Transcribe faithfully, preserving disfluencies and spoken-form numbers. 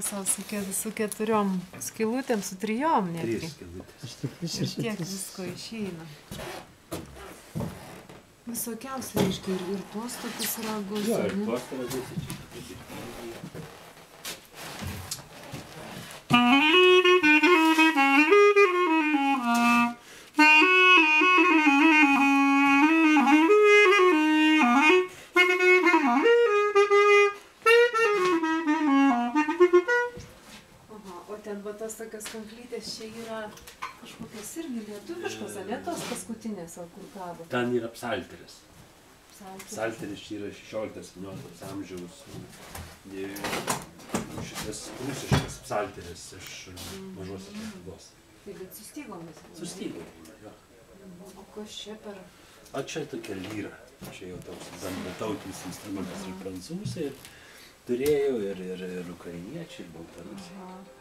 viso, su, ke, su keturiom skylutėm, su trijom netgi. Trys skylutės. Ir tiek visko išeina. Visokiausiai, reiškia, ir, ir tuos tokius ragus. Jo, ir tuos ragus. Tas tokios kanklytės čia yra kažkokios irgi lietuviškos, a ne tos paskutinės, ar kur kabo? Ten yra psalteris. Psalteris čia yra šešioliktas septynioliktas amžiaus. Šitas rusiškas psalteris iš mažosios Lietuvos. Tai bet su stygomis? Su stygomis, jo. O kas čia per? O čia tokia lyra. Čia jau toks bendratautinis instrumentas ir prancūzai turėjau, ir, ir, ir ukrainiečiai, ir baltarusiai.